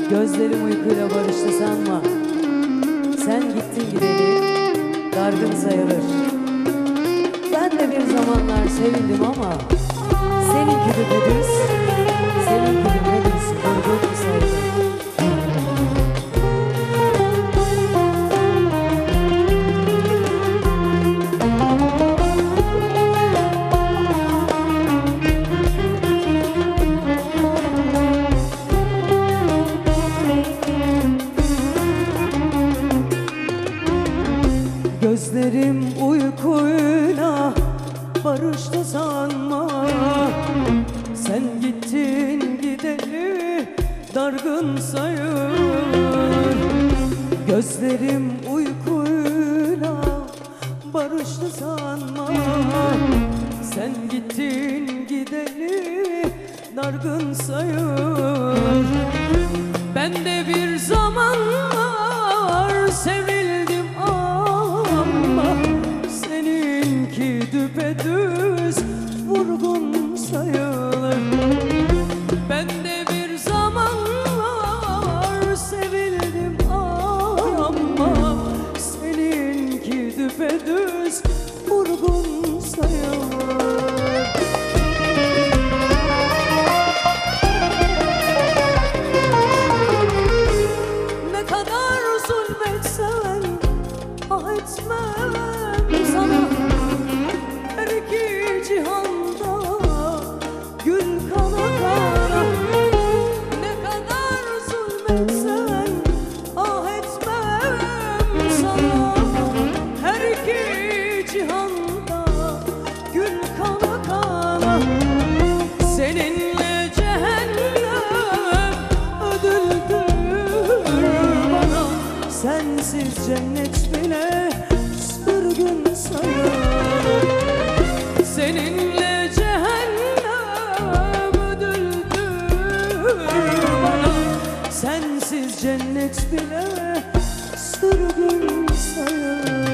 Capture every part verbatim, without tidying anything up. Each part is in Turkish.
Gözlerim uykuyla barıştı sanma. Sen gittin gideli dargın sayılır. Ben de bir zamanlar sevindim ama seninki düpedüz, seninki düpedüz uygun sayılır. Gözlerim uykuyla barıştı sanma. Sen gittin gideli dargın sayır. Gözlerim uykuyla barıştı sanma. Sen gittin gideli dargın sayır. Ben de bir zamanlar sevildim ama seninki düpedüz vurgun sayılır. Ben de bir zamanlar sevildim ama seninki düpedüz vurgun sayılır. Ne kadar zulmetsen ah etmem sana. Her iki cihanda gül kana kana. Ne kadar zulmetsen ah etmem sana. Her iki cihanda gül kana kana. Seninle cehennem ödüldür bana. Sensiz cennet bile sürgün sayılır. Seninle cehennem ödüldür bana. Sensiz cennet bile sürgün sayılır.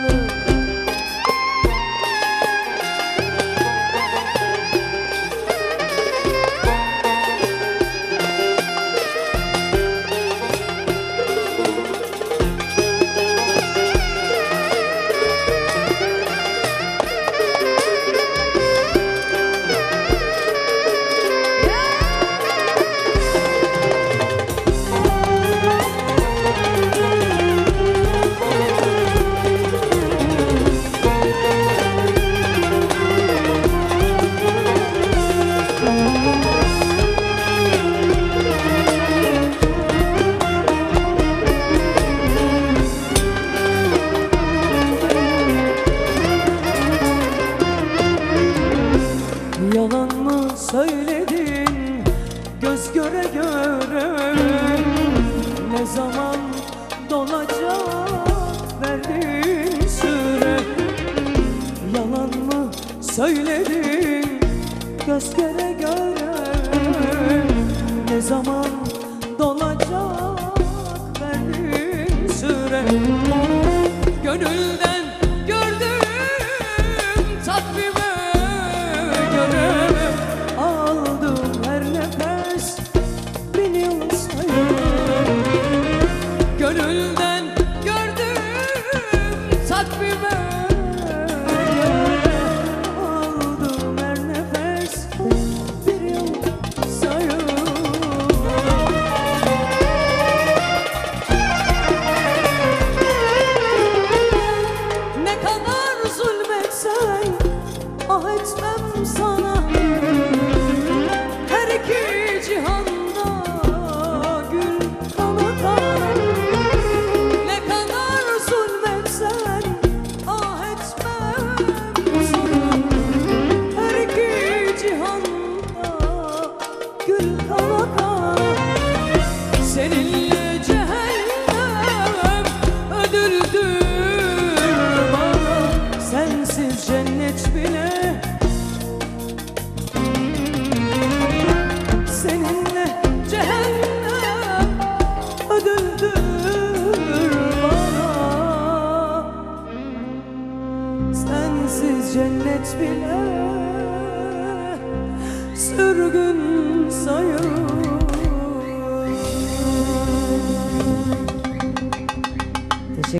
Yalan mı söyledin göz göre göre? Ne zaman dolacak verdiğin süre? Yalan mı söyledin göz göre göre? Ne zaman dolacak verdiğin süre? Gönülden gördüğüm takvime göre aldım her nefes bin yıl sayılır. Gönülden gördüğüm takvime göre aldım her nefes bir yıl sayılır. Ne kadar zulmetsen ah etmem sana. Her iki cihanda gül kana kana. Ne kadar zulmetsen ah etmem sana. Her iki cihanda gül kana kana. Seninle cehennem ödüldür bana. Sensiz cennet bile. Seninle cehennem ödüldür bana. Sensiz cennet bile sürgün sayılır.